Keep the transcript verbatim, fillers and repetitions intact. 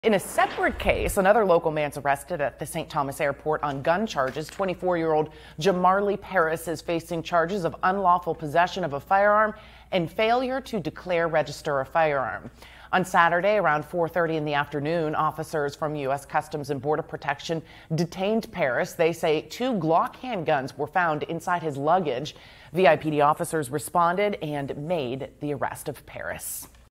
In a separate case, another local man's arrested at the Saint Thomas Airport on gun charges. twenty-four-year-old Jamarly Paris is facing charges of unlawful possession of a firearm and failure to declare register a firearm. On Saturday, around four thirty in the afternoon, officers from U S Customs and Border Protection detained Paris. They say two Glock handguns were found inside his luggage. V I P D officers responded and made the arrest of Paris.